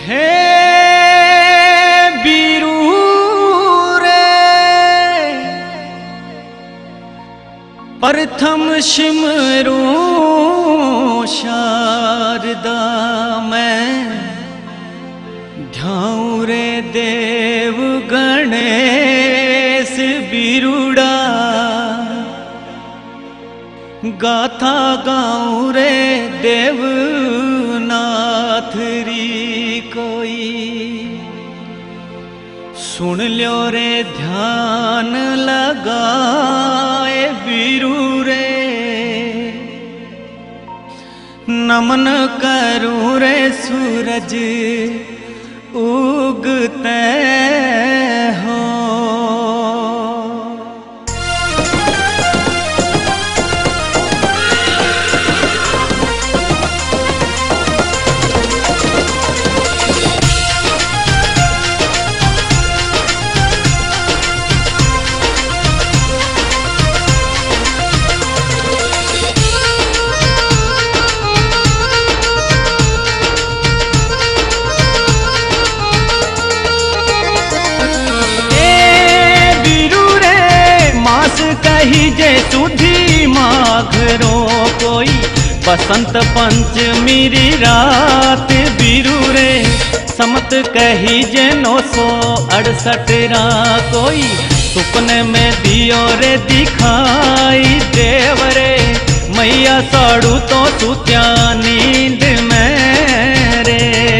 हे बीरू रे प्रथम शिमरू शारदा मैं ध्याऊं रे देव गणेश बीरूड़ा गाथा गाऊं रे देवनाथ री कोई सुन ल्यो रे ध्यान लगाए बीरू रे नमन करूं रे सूरज उगते हो। कही जे सुधी माघरो कोई बसंत पंचमी री रात बीरू रे समत कही जे 968 रा कोई सुपने में दियो रे दिखाई देव रे मैया साड़ू तो सुत्या नींद में रे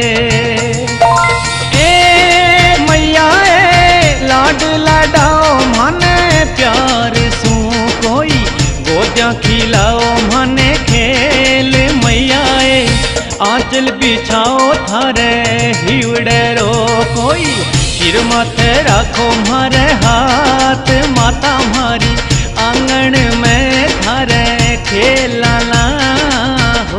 ए मैया ए लाड लाडाओ माने प्यार सू कोई गोद्या खिलाओ मने खेल मैया आंचल बिछाओ थारे हिवड़े रो कोई सिर माथे राखो मारे हाथ माता मारी आंगन में थारे खेला हो।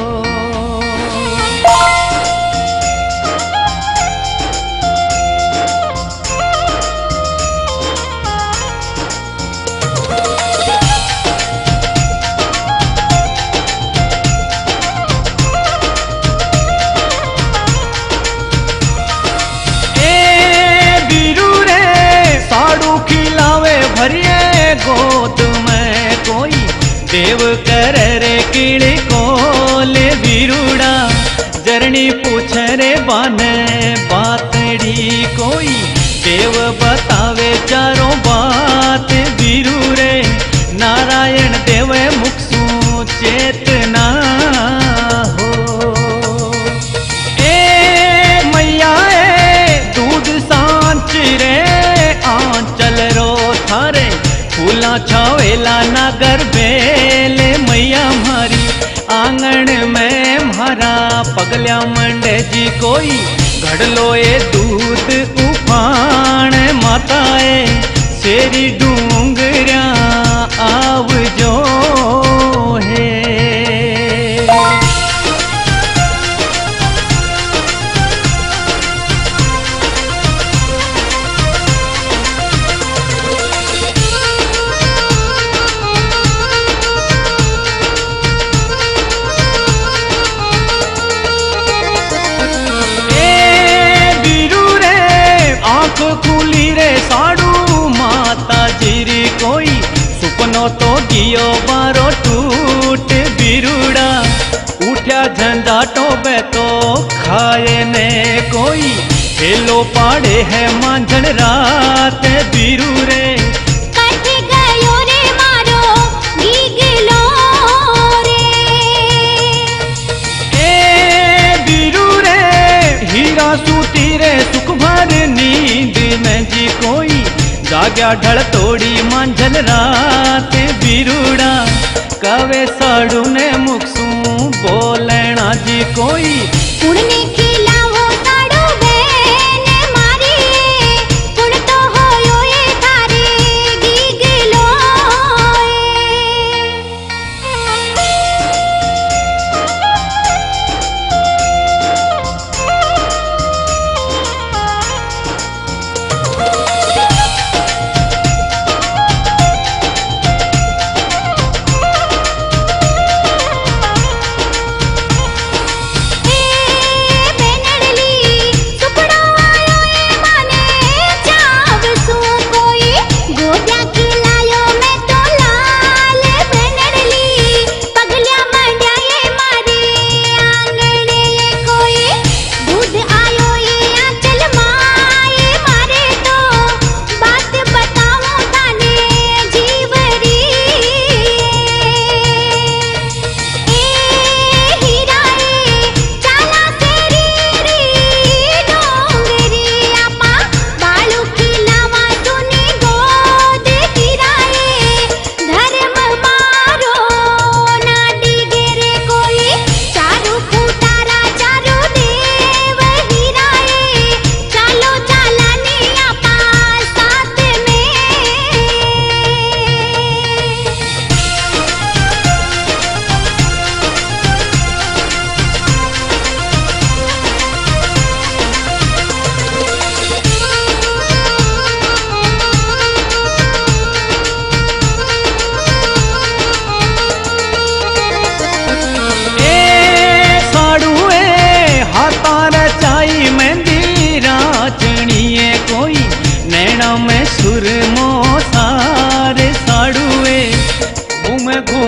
गोद में कोई देव कर रे कीड़ी कोल बीरूड़ा जरनी पूछ रे बाने बातड़ी कोई देव बतावे चारों बात बीरू रे नारायण देव मुखसू चेतना हो। ए मैया ए दूध सांच रे आंचल रो थारे फूला छावेला नागर बेल मैया मारी आंगन में मारा पगल्या मंडे जी कोई घड़लो ए दूध उफान माताए शेरी डूंगरिया आवजो है। खुली रे साड़ू माता जीरी कोई सुपनो तो गियो बारो टूट बीरूड़ा उठा झंडा टोबे तो खाए ने कोई हेलो पाड़े है मांझन रात बीरू रे हीरा सूती रे सुख भर नींद में जी कोई जाग्या ढल तोड़ी मांझल रात बीरूड़ा कवे साड़ू ने मुखसू बोलना जी कोई उड़ने खिलाओ साड़ू बेन मारी उड़ तो होयो ये थारे गीगलो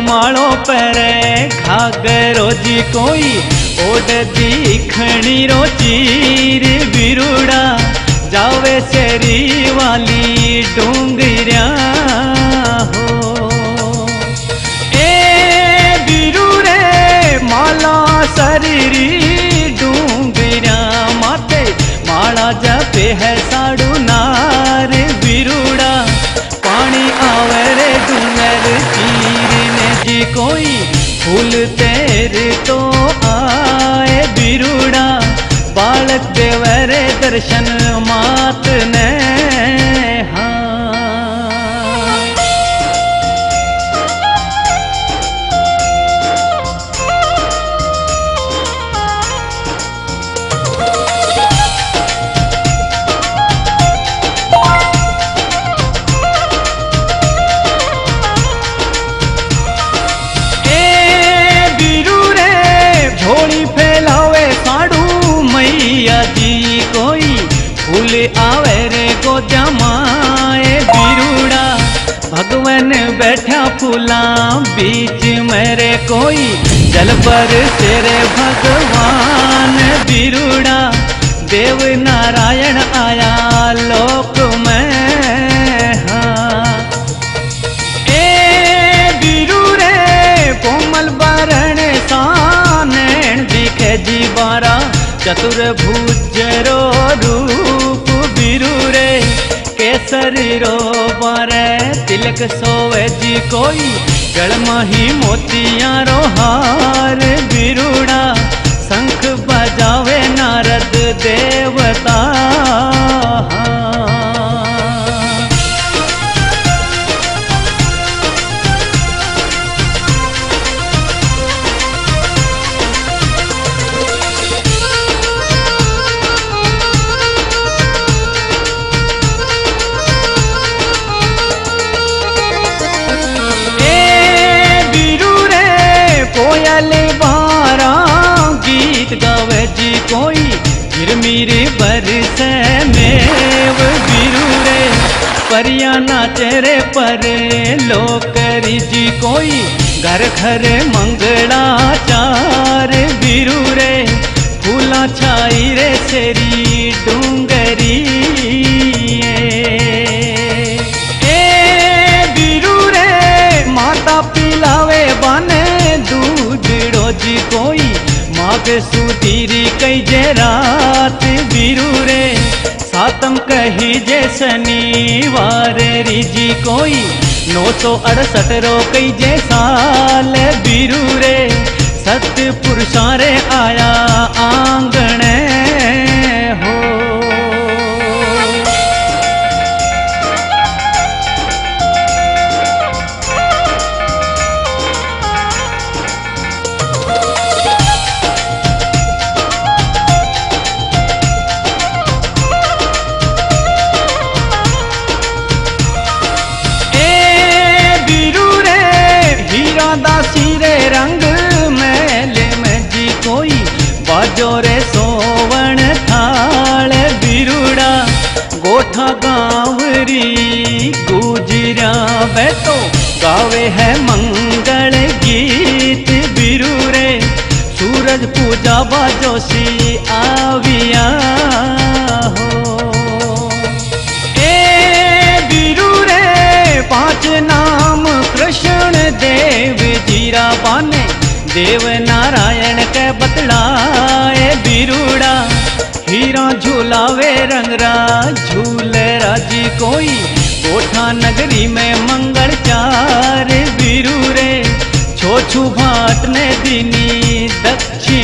मालो परे घागरो जी कोई ओड दीखणी रो चीर बिरुड़ा जावे शेरी वाली डूंगरिया हो। ए बिरु रे माला शरीरी डूंगरिया माते माला जपे है साड़ू नार बिरुड़ा पानी आवे रे डूंगर चीरने जी कोई फूल तेर तो आए बिरुड़ा बालक देवरे दर्शन मात ने हाँ। झोली फैलावे साड़ू मैया जी कोई फूल आवे रे को जमाए बिरुड़ा भगवान बैठा फूला बीच मेरे कोई जल पर तेरे भगवान बिरुड़ा देव नारायण आया लोक में हाँ। ए बिरु रे कोमल बरण सानैण दिखे जी बारा चतुर्भुजरो रूप बिरु रे केसरी रो बारे तिलक सोवे जी कोई गलमा ही मोतिया रो हार बिरुड़ा शंख बजावे नारद देवता कोयल बारा गीत गावे जी कोई गिरमीर बरसे मेव बिरु रे परिया नाचे रे पर लोकरी जी कोई घर घर मंगलाचार बिरु रे फूला छाई रे शेरी डूंगरी ए बिरु रे माता पिलावे बने दूधड़ो जी कोई माघ सुधीरी कई जे रात बिरु रे सातम कही जे शनिवार री जी कोई 968 रो कई जे साल बिरु रे सत्य पुरुषा रे आया आंगणे हो। दासी रे रंग मेले में जी कोई बाजो रे सोवण थाल बिरुड़ा गोठा गावरी गुजरा बैठो गावे है मंगल गीत बिरु रे सूरज पूजा बाजो सी आविया हो। ए बिरु रे 5 नाम कृष्ण देव जीरा बाने देव नारायण के बतलाए बिरुड़ा हीरा झूलावे रंगरा झूले राजी कोई गोठा नगरी में मंगल चार बिरु रे छोछू भाट ने दीनी दक्षिण